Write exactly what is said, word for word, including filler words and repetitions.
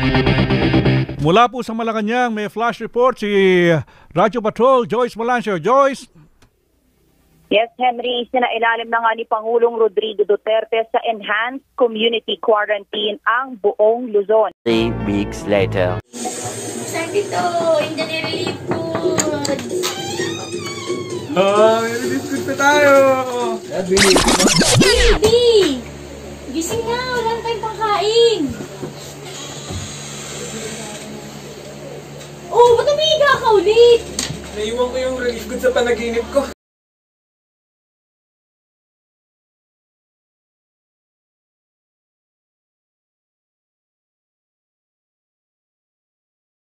Mula po sa Malacanang, may flash report si Radyo Patrol, Joyce Malancio. Joyce? Yes, Henry, sinailalim na nga ni Pangulong Rodrigo Duterte sa enhanced community quarantine ang buong Luzon. Three weeks later. Saan dito? Hindi nirelieve food. Oh, nirelieve food pa tayo. Baby! Gising na, wala na tayong pangkain. Oh, ba't umiiga ka ulit? Naiwan ko yung relief good sa panaginip ko.